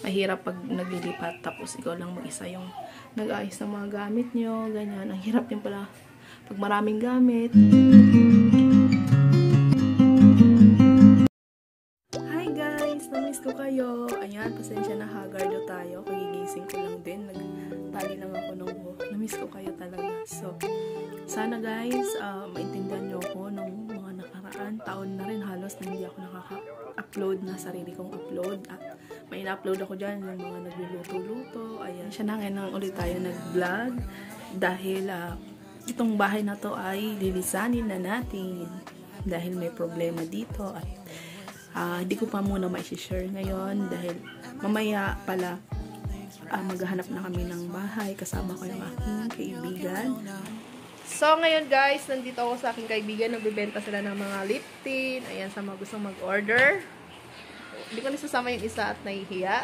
mahirap pag naglilipat tapos ikaw lang mag-isa yung nag-ayos ng mga gamit nyo, ganyan. Ang hirap din pala pag maraming gamit. Hi guys! Namiss ko kayo. Ayan, pasensya na, hagardo tayo. Kagigising ko lang din. Nagtali lang ako ng buhok. Namiss ko kayo talaga. So, sana guys, maintindihan nyo ako ng mga nakaraan. Taon na rin halos na hindi ako nakaka-upload na sarili kong upload. At may ina-upload ako dyan yung mga nagluluto-luto. Ayan, siya na ngayon ulit tayo nag-vlog. Dahil itong bahay na to ay lilisanin na natin. Dahil may problema dito. At hindi ko pa muna ma-share ngayon. Dahil mamaya pala maghahanap na kami ng bahay. Kasama ko yung aking kaibigan. So, ngayon guys, nandito ako sa aking kaibigan. Nagbibenta sila ng mga lip tint. Ayan, sa mga gustong mag-order. Hindi ko nisasama yung isa at nahihiya.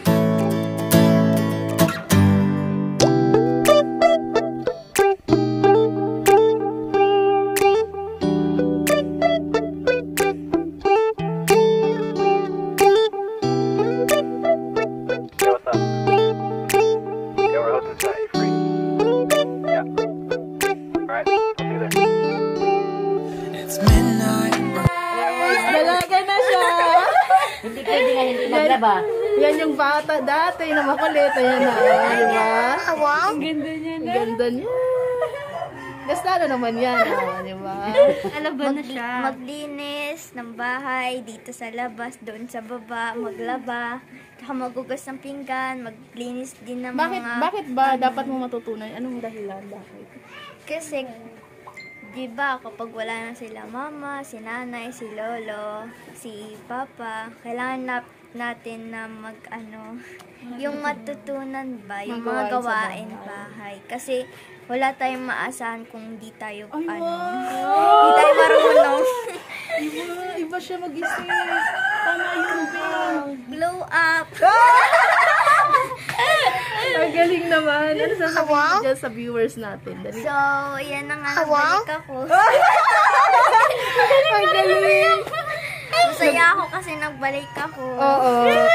Ba? Yan yung bata dati na makulit. Ayan na. Di ba? Ang ganda niya na. Ang ganda niya. Gasta na naman yan. Di ba? Alaba na siya. Maglinis ng bahay dito sa labas, doon sa baba, maglaba. Saka magugas ng pinggan, maglinis din ng Bakit ba dapat mo matutunan? Anong dahilan? Bakit? Kasi, di ba, kapag wala na sila mama, si nanay, si lolo, si papa, kailangan natin na yung matutunan ba, yung mga gawain bahay. Kasi wala tayong maasahan kung di tayo, Ay, di tayo marunong. Iba siya mag-isip. Tama yun, Glow up! Ang galing naman. Ano sasabihin mo dyan sa viewers natin? Dali. So, yan na nga, nagbalik ako. Ang galing! Masaya ako kasi nagbalik ako. Oo.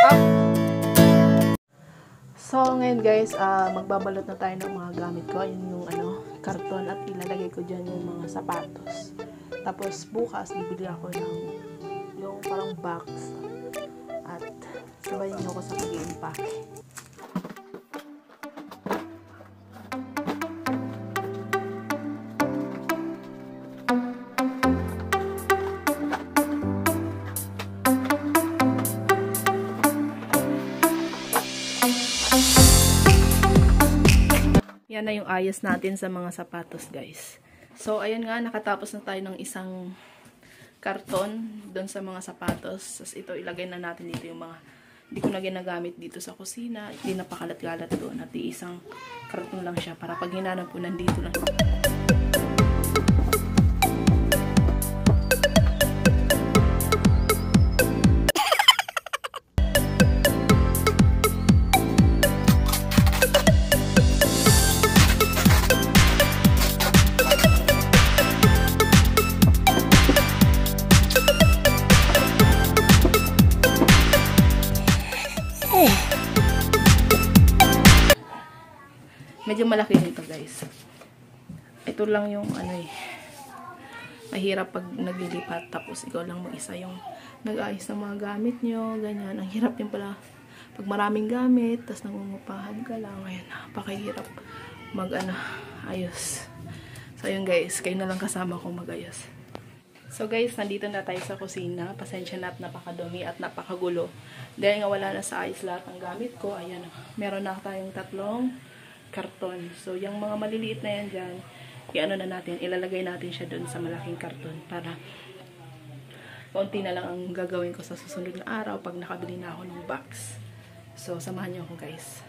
So, ngayon guys, magbabalot na tayo ng mga gamit ko. Yun yung karton at ilalagay ko dyan yung mga sapatos. Tapos, bukas, bibili ako ng yung parang box. At sabayin nyo ko sa pag-i-impact. Yan na yung ayos natin sa mga sapatos, guys. So, ayun nga, nakatapos na tayo ng isang karton doon sa mga sapatos. Tapos ito, ilagay na natin dito yung mga hindi ko na ginagamit dito sa kusina. Hindi napakalat-galat doon. At isang karton lang siya para pag hinanap ko, nandito lang. Medyo malaki nito, guys. Ito lang yung mahirap pag naglilipat tapos ikaw lang mag-isa yung nag-ayos ng mga gamit nyo, ganyan. Ang hirap din pala pag maraming gamit tapos nangungupahan ka lang. Ayan, napakahirap ayos. So yun guys, kayo na lang kasama ko mag-ayos. So guys, nandito na tayo sa kusina. Pasensya na at napakadumi at napakagulo. Dahil nga wala na sa ayos lahat ng gamit ko. Ayan, meron na tayong 3 karton. So, yung mga maliliit na yan dyan, ilalagay natin siya doon sa malaking karton para konti na lang ang gagawin ko sa susunod na araw pag nakabili na ako ng box. So, samahan niyo ako guys.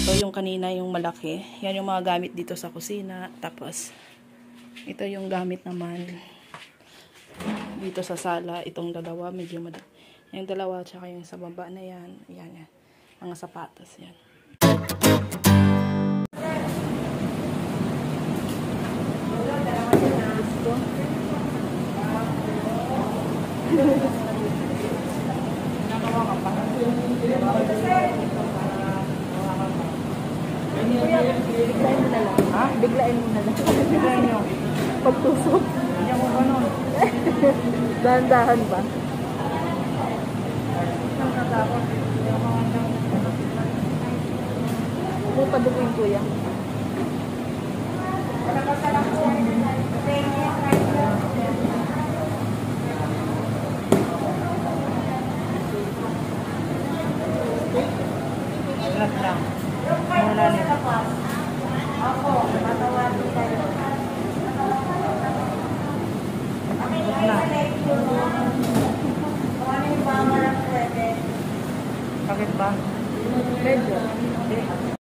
Ito yung kanina yung malaki. Yan yung mga gamit dito sa kusina. Tapos, ito yung gamit naman dito sa sala. Itong dalawa, medyo yung dalawa, tsaka yung sa baba na yan. Yan. Mga sapatos, yan. Biglain mo na lang. Ha? Biglain mo na lang. Biglain nyo. Pagtusok. Hindi mo ganun. Dahan-dahan ba? Huwag padukuin kuya. Lahat lang. Wala nito. Ako, matawagin tayo. Bakit ba? Medyo.